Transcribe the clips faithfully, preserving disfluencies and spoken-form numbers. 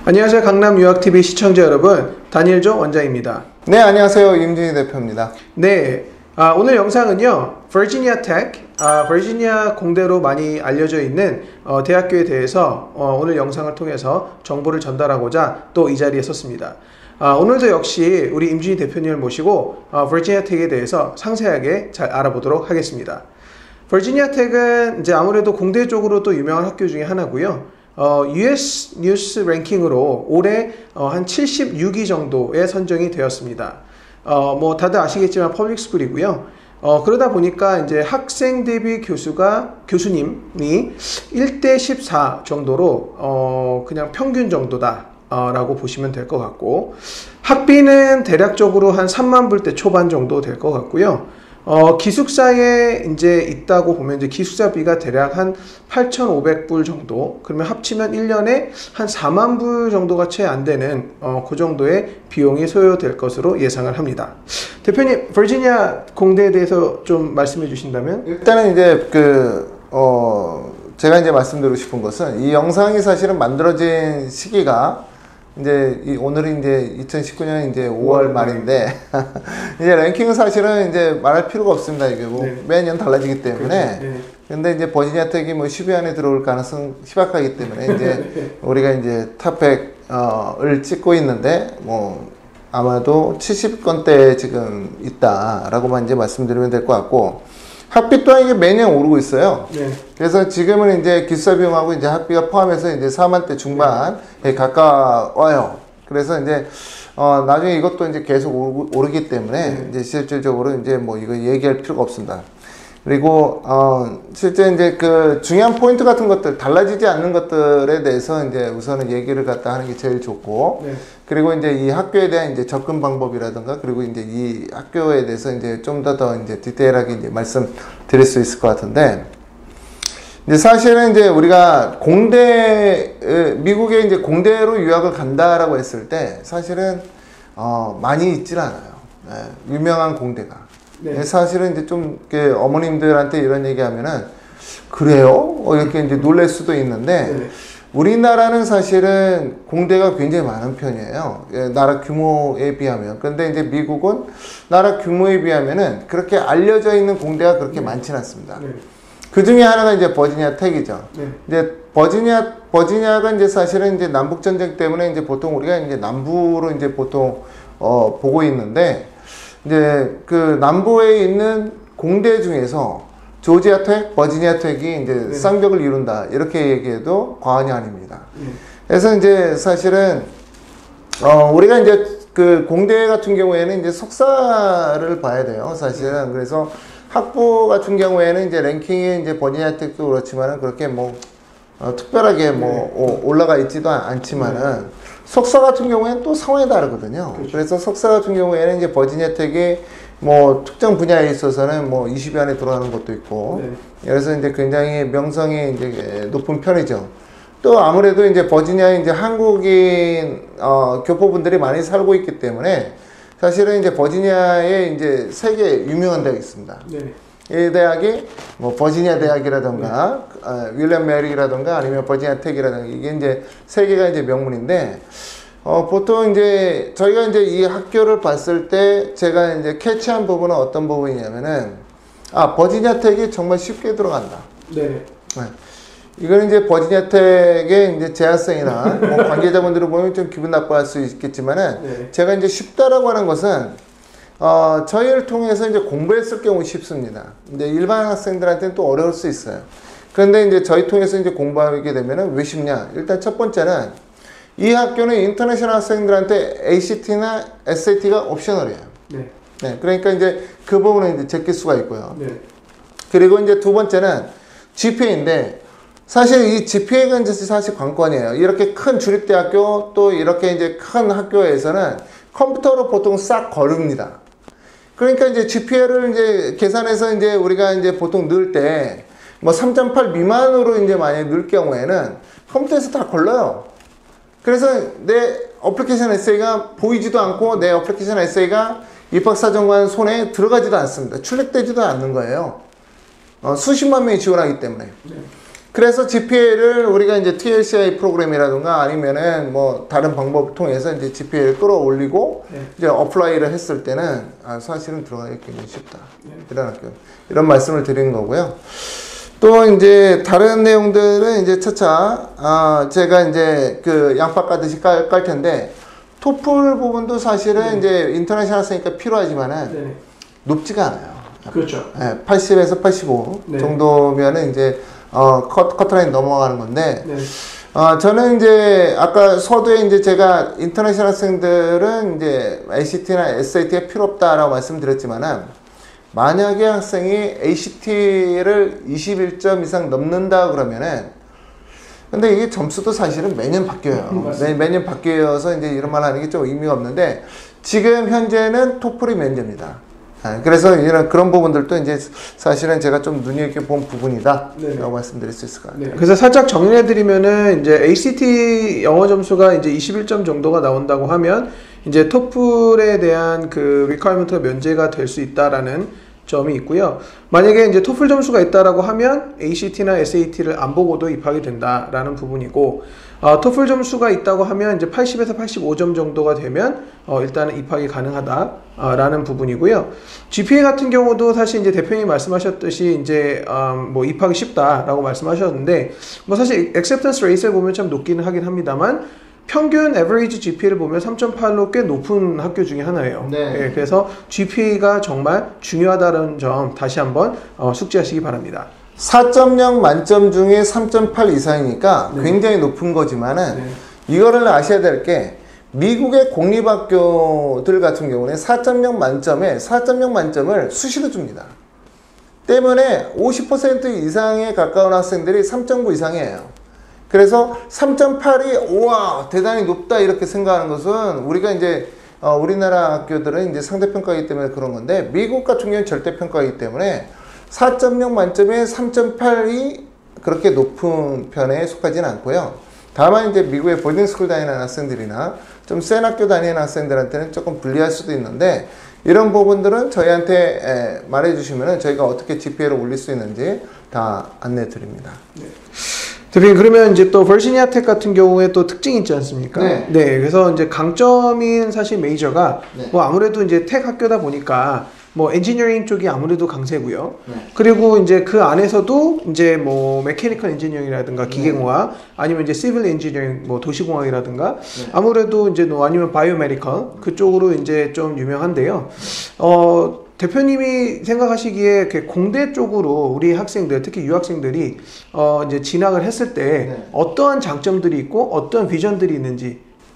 안녕하세요. 강남유학티비 시청자 여러분, 다니엘조 원장입니다. 네, 안녕하세요. 임진희 대표입니다. 네, 아, 오늘 영상은요, 버지니아 텍, 아, 버지니아 공대로 많이 알려져 있는 어, 대학교에 대해서 어, 오늘 영상을 통해서 정보를 전달하고자 또 이 자리에 섰습니다. 아, 오늘도 역시 우리 임진희 대표님을 모시고 어, 버지니아 텍에 대해서 상세하게 잘 알아보도록 하겠습니다. 버지니아 텍은 이제 아무래도 공대 쪽으로 또 유명한 학교 중에 하나고요. 어, 유에스 뉴스 랭킹으로 올해 어, 한 칠십육 위 정도에 선정이 되었습니다. 어, 뭐 다들 아시겠지만 퍼블릭 스쿨이고요. 어, 그러다 보니까 이제 학생 대비 교수가 교수님이 일 대 십사 정도로 어, 그냥 평균 정도다 어, 라고 보시면 될 것 같고, 학비는 대략적으로 한 삼만 불대 초반 정도 될 것 같고요. 어, 기숙사에 이제 있다고 보면 이제 기숙사비가 대략 한 팔천오백 불 정도, 그러면 합치면 일 년에 한 사만 불 정도가 채 안 되는 어, 그 정도의 비용이 소요될 것으로 예상을 합니다. 대표님, 버지니아 공대에 대해서 좀 말씀해 주신다면? 일단은 이제 그, 어, 제가 이제 말씀드리고 싶은 것은 이 영상이 사실은 만들어진 시기가 이제 이 오늘이 이제 이천십구 년 이제 오월 말인데 이제 랭킹은 사실은 이제 말할 필요가 없습니다. 이게 뭐 네. 매년 달라지기 때문에. 그렇죠. 네. 근데 이제 버지니아 텍이 뭐 십 위 안에 들어올 가능성 희박하기 때문에 이제 우리가 이제 탑 백을 찍고 있는데 뭐 아마도 칠십 건대에 지금 있다라고만 이제 말씀드리면 될 것 같고, 학비 또한 이게 매년 오르고 있어요. 네. 그래서 지금은 이제 기숙사 비용하고 이제 학비가 포함해서 이제 사만대 중반에 네. 가까워요. 그래서 이제, 어, 나중에 이것도 이제 계속 오르, 오르기 때문에 네. 이제 실질적으로 이제 뭐 이거 얘기할 필요가 없습니다. 그리고, 어, 실제 이제 그 중요한 포인트 같은 것들, 달라지지 않는 것들에 대해서 이제 우선은 얘기를 갖다 하는 게 제일 좋고, 네. 그리고 이제 이 학교에 대한 이제 접근 방법이라든가, 그리고 이제 이 학교에 대해서 이제 좀 더 더 이제 디테일하게 이제 말씀드릴 수 있을 것 같은데, 이제 사실은 이제 우리가 공대, 미국에 이제 공대로 유학을 간다라고 했을 때, 사실은, 어, 많이 있질 않아요. 네, 유명한 공대가. 네. 사실은 이제 좀 어머님들한테 이런 얘기 하면은 그래요? 어, 이렇게 이제 놀랄 수도 있는데, 네. 우리나라는 사실은 공대가 굉장히 많은 편이에요. 나라 규모에 비하면. 그런데 이제 미국은 나라 규모에 비하면은 그렇게 알려져 있는 공대가 그렇게 네. 많지는 않습니다. 네. 그 중에 하나가 이제 버지니아 텍이죠. 네. 이제 버지니아, 버지니아가 이제 사실은 이제 남북전쟁 때문에 이제 보통 우리가 이제 남부로 이제 보통, 어, 보고 있는데, 이제 그 남부에 있는 공대 중에서 조지아 텍, 버지니아 텍이 이제 네. 쌍벽을 이룬다, 이렇게 얘기해도 과언이 아닙니다. 네. 그래서 이제 사실은 어 우리가 이제 그 공대 같은 경우에는 이제 석사를 봐야 돼요, 사실은. 네. 그래서 학부 같은 경우에는 이제 랭킹이 이제 버지니아 텍도 그렇지만은 그렇게 뭐 어, 특별하게 뭐 네. 오, 올라가 있지도 않지만은. 네. 석사 같은 경우에는 또 상황이 다르거든요. 그렇죠. 그래서 석사 같은 경우에는 이제 버지니아 텍이 뭐 특정 분야에 있어서는 뭐 이십 위 안에 들어가는 것도 있고, 네. 그래서 이제 굉장히 명성이 이제 높은 편이죠. 또 아무래도 이제 버지니아에 이제 한국인 어, 교포분들이 많이 살고 있기 때문에 사실은 이제 버지니아에 이제 세계 유명한 대학이 있습니다. 네. 이 대학이 뭐 버지니아 대학이라던가 네. 어, 윌리엄 메리라던가 아니면 버지니아 텍이라던가, 이게 이제 세 개가 이제 명문인데, 어, 보통 이제 저희가 이제 이 학교를 봤을 때 제가 이제 캐치한 부분은 어떤 부분이냐면은, 아, 버지니아 텍이 정말 쉽게 들어간다. 네. 네. 이거는 이제 버지니아 텍의 이제 재학생이나 뭐 관계자분들을 보면 좀 기분 나빠할 수 있겠지만은 네. 제가 이제 쉽다라고 하는 것은 어, 저희를 통해서 이제 공부했을 경우 쉽습니다. 근데 일반 학생들한테는 또 어려울 수 있어요. 그런데 이제 저희 통해서 이제 공부하게 되면은 왜 쉽냐? 일단 첫 번째는 이 학교는 인터내셔널 학생들한테 에이씨티나 에스에이티가 옵셔널이에요. 네. 네. 그러니까 이제 그 부분은 이제 제낄 수가 있고요. 네. 그리고 이제 두 번째는 지피에이인데, 사실 이 지피에이가 이제 사실 관건이에요. 이렇게 큰 주립대학교 또 이렇게 이제 큰 학교에서는 컴퓨터로 보통 싹 거릅니다. 그러니까 이제 지피에이를 이제 계산해서 이제 우리가 이제 보통 넣을 때 뭐 삼 점 팔 미만으로 이제 만약에 넣을 경우에는 컴퓨터에서 다 걸러요. 그래서 내 어플리케이션 에세이가 보이지도 않고 내 어플리케이션 에세이가 입학사정관 손에 들어가지도 않습니다. 출력되지도 않는 거예요. 어, 수십만 명이 지원하기 때문에. 네. 그래서 지피에이를 우리가 이제 티엘씨아이 프로그램이라든가 아니면은 뭐 다른 방법을 통해서 이제 지피에이를 끌어올리고 네. 이제 어플라이를 했을 때는 아, 사실은 들어가기 굉장히 쉽다. 네. 이런 학교. 이런 말씀을 드리는 거고요. 또 이제 다른 내용들은 이제 차차 아, 제가 이제 그 양파 까듯이 깔, 깔 텐데 토플 부분도 사실은 네. 이제 인터내셔널 학생이니까 필요하지만은 네. 높지가 않아요. 그렇죠. 네, 팔십에서 팔십오 네. 정도면은 이제 어, 컷, 커트라인 넘어가는 건데, 네. 어, 저는 이제, 아까 서두에 이제 제가 인터내셔널 학생들은 이제 에이씨티나 에스에이티가 필요 없다라고 말씀드렸지만은, 만약에 학생이 에이씨티를 이십일 점 이상 넘는다 그러면은, 근데 이게 점수도 사실은 매년 바뀌어요. 음, 매, 매년 바뀌어서 이제 이런 말 하는 게 좀 의미가 없는데, 지금 현재는 토플이 면제입니다. 그래서 이런 그런 부분들도 이제 사실은 제가 좀 눈여겨본 부분이다 라고 말씀드릴 수 있을 것 같아요. 네. 그래서 살짝 정리해드리면은 이제 에이씨티 영어 점수가 이제 이십일 점 정도가 나온다고 하면 이제 토플에 대한 그 리퀘어먼트가 면제가 될 수 있다라는 점이 있고요. 만약에 이제 토플 점수가 있다라고 하면 에이씨티나 에스에이티를 안 보고도 입학이 된다라는 부분이고, 어, 토플 점수가 있다고 하면 이제 팔십에서 팔십오 점 정도가 되면 어, 일단은 입학이 가능하다라는 부분이고요. 지피에이 같은 경우도 사실 이제 대표님 말씀하셨듯이 이제 음, 뭐 입학이 쉽다라고 말씀하셨는데, 뭐 사실 액셉턴스 레이스를 보면 참 높기는 하긴 합니다만 평균 에버리지 지피에이를 보면 삼 점 팔로 꽤 높은 학교 중에 하나예요. 네. 예, 그래서 지피에이가 정말 중요하다는 점 다시 한번 어, 숙지하시기 바랍니다. 사 점 영 만점 중에 삼 점 팔 이상이니까 네. 굉장히 높은 거지만은 네. 이거를 아셔야 될 게 미국의 공립학교들 같은 경우는 사 점 영 만점에 사 점 영 만점을 수시로 줍니다. 때문에 오십 퍼센트 이상에 가까운 학생들이 삼 점 구 이상이에요. 그래서 삼 점 팔이 우와 대단히 높다 이렇게 생각하는 것은 우리가 이제 어, 우리나라 학교들은 이제 상대평가이기 때문에 그런 건데 미국 같은 경우는 절대평가이기 때문에 사 점 영 만점에 삼 점 팔이 그렇게 높은 편에 속하지는 않고요. 다만 이제 미국의 보딩스쿨 다니는 학생들이나 좀 센 학교 다니는 학생들한테는 조금 불리할 수도 있는데 이런 부분들은 저희한테 말해 주시면 저희가 어떻게 지피에이를 올릴 수 있는지 다 안내 드립니다. 네. 대표님, 그러면 이제 또 버지니아 텍 같은 경우에 또 특징이 있지 않습니까? 네. 네. 그래서 이제 강점인 사실 메이저가 네. 뭐 아무래도 이제 텍 학교다 보니까 뭐 엔지니어링 쪽이 아무래도 강세고요. 네. 그리고 이제 그 안에서도 이제 뭐 메케니컬 엔지니어링이라든가 기계공학 네. 아니면 이제 시빌 엔지니어링 뭐 도시공학이라든가 네. 아무래도 이제 뭐 아니면 바이오메디컬 그쪽으로 이제 좀 유명한데요. 어 대표님이 생각하시기에 공대 쪽으로 우리 학생들, 특히 유학생들이 어 이제 진학을 했을 때 네. 어떠한 장점들이 있고 어떤 비전들이 있는지.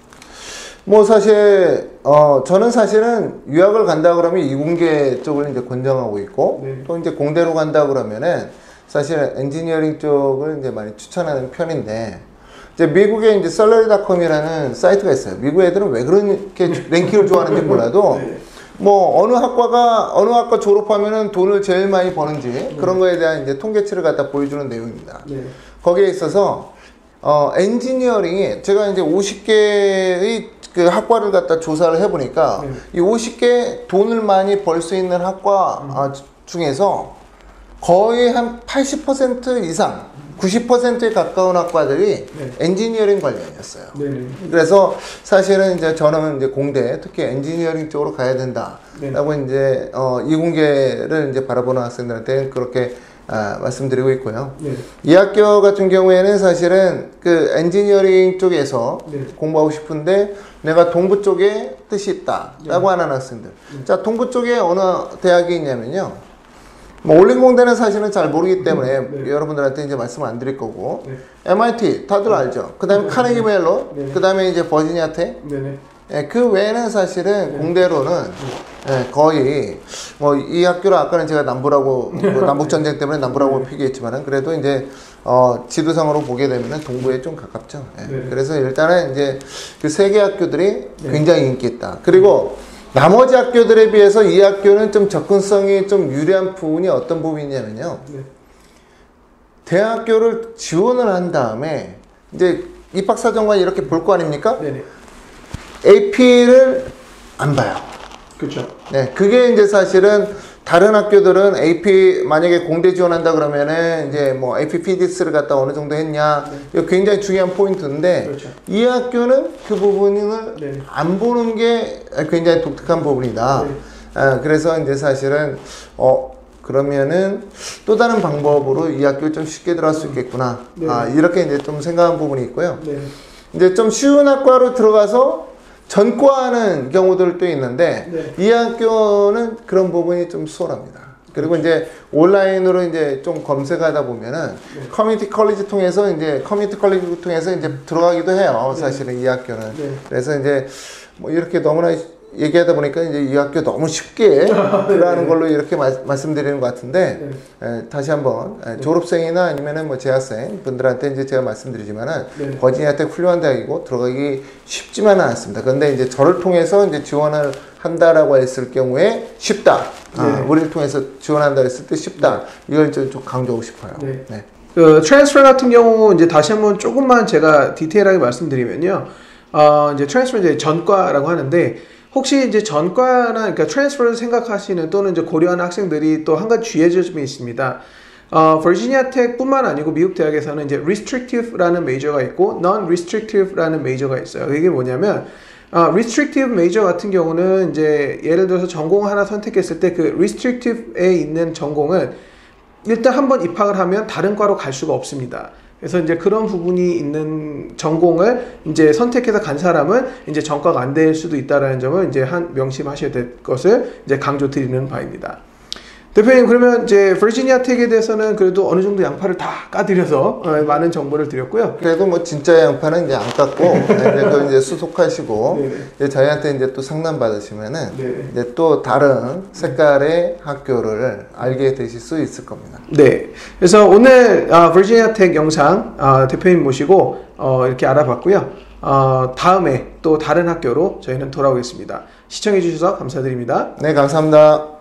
뭐 사실 어 저는 사실은 유학을 간다 그러면 이공계 쪽을 이제 권장하고 있고 네. 또 이제 공대로 간다 그러면은 사실 엔지니어링 쪽을 이제 많이 추천하는 편인데 이제 미국에 이제 셀러리닷컴이라는 사이트가 있어요. 미국 애들은 왜 그렇게 랭킹을 좋아하는지 몰라도 네. 뭐 어느 학과가 어느 학과 졸업하면은 돈을 제일 많이 버는지 네. 그런 거에 대한 이제 통계치를 갖다 보여주는 내용입니다. 네. 거기에 있어서 어 엔지니어링이 제가 이제 오십 개의 그 학과를 갖다 조사를 해보니까 네. 이 오십 개 돈을 많이 벌 수 있는 학과 음. 아, 중에서 거의 한 팔십 퍼센트 이상 구십 퍼센트에 가까운 학과들이 네. 엔지니어링 관련이었어요. 네. 그래서 사실은 이제 저는 이제 공대 특히 엔지니어링 쪽으로 가야 된다라고 네. 이제 어, 이공계를 이제 바라보는 학생들한테 그렇게 아, 말씀드리고 있고요. 네. 이 학교 같은 경우에는 사실은 그 엔지니어링 쪽에서 네. 공부하고 싶은데 내가 동부 쪽에 뜻이 있다라고 네. 하는 학생들. 네. 자, 동부 쪽에 어느 대학이 있냐면요. 뭐 올림공대는 사실은 잘 모르기 때문에 네. 여러분들한테 이제 말씀을 안 드릴 거고 네. 엠아이티 다들 네. 알죠. 그 다음에 네. 카네기 멜론, 네. 그 다음에 이제 버지니아 텍. 네. 예, 그 외에는 사실은 네. 공대로는 네. 예, 거의 뭐 이 학교를 아까는 제가 남부라고 뭐 남북 전쟁 때문에 남부라고 네. 표기했지만은 그래도 이제 어, 지도상으로 보게 되면은 동부에 좀 가깝죠. 예. 네. 그래서 일단은 이제 그 세 개 학교들이 네. 굉장히 인기 있다. 그리고 나머지 학교들에 비해서 이 학교는 좀 접근성이 좀 유리한 부분이 어떤 부분이냐면요. 네. 대학교를 지원을 한 다음에 이제 입학사정관이 이렇게 볼 거 아닙니까? 네네. 에이피를 안 봐요. 그렇죠. 네, 그게 이제 사실은 다른 학교들은 에이피 만약에 공대 지원한다 그러면은 이제 뭐 에이피 피직스를 갖다 어느 정도 했냐 네. 이거 굉장히 중요한 포인트인데 그렇죠. 이 학교는 그 부분을 네. 안 보는 게 굉장히 독특한 부분이다. 네. 아, 그래서 이제 사실은 어 그러면은 또 다른 방법으로 이 학교에 좀 쉽게 들어갈 수 있겠구나. 네. 아, 이렇게 이제 좀 생각한 부분이 있고요. 네. 이제 좀 쉬운 학과로 들어가서 전과하는 경우들도 있는데 네. 이 학교는 그런 부분이 좀 수월합니다. 그리고 그렇죠. 이제 온라인으로 이제 좀 검색하다 보면은 네. 커뮤니티 컬리지 통해서 이제 커뮤니티 컬리지 통해서 이제 들어가기도 해요. 네. 사실은 이 학교는. 네. 그래서 이제 뭐 이렇게 너무나 얘기하다 보니까 이제 이 학교 너무 쉽게 들어가는 네. 걸로 이렇게 마, 말씀드리는 것 같은데 네. 에, 다시 한번 에, 졸업생이나 아니면은 뭐 재학생 분들한테 이제 제가 말씀드리지만은 네. 버지니아텍 훌륭한 대학이고 들어가기 쉽지만은 않습니다. 그런데 이제 저를 통해서 이제 지원을 한다라고 했을 경우에 쉽다. 네. 아, 우리를 통해서 지원한다 했을 때 쉽다. 네. 이걸 좀, 좀 강조하고 싶어요. 네. 네. 그 트랜스퍼 같은 경우 이제 다시 한번 조금만 제가 디테일하게 말씀드리면요. 어, 이제 트랜스퍼 이제 전과라고 하는데 혹시 이제 전과나 그러니까 트랜스퍼를 생각하시는 또는 이제 고려하는 학생들이 또 한 가지 주의해줄 점이 있습니다. 어, 버지니아 텍뿐만 아니고 미국 대학에서는 이제 restrictive라는 메이저가 있고 non-restrictive라는 메이저가 있어요. 이게 뭐냐면 어, restrictive 메이저 같은 경우는 이제 예를 들어서 전공 하나 선택했을 때 그 restrictive에 있는 전공은 일단 한번 입학을 하면 다른 과로 갈 수가 없습니다. 그래서 이제 그런 부분이 있는 전공을 이제 선택해서 간 사람은 이제 전과가 안 될 수도 있다라는 점을 이제 한 명심하셔야 될 것을 이제 강조드리는 바입니다. 대표님, 그러면 이제 버지니아 텍에 대해서는 그래도 어느 정도 양파를 다 까드려서 어, 많은 정보를 드렸고요. 그래도 뭐 진짜 양파는 이제 안 깎고 이제, 이제 수속하시고 이제 저희한테 이제 또 상담 받으시면은 네네. 이제 또 다른 색깔의 학교를 알게 되실 수 있을 겁니다. 네. 그래서 오늘 어, 버지니아 텍 영상 어, 대표님 모시고 어, 이렇게 알아봤고요. 어, 다음에 또 다른 학교로 저희는 돌아오겠습니다. 시청해 주셔서 감사드립니다. 네, 감사합니다.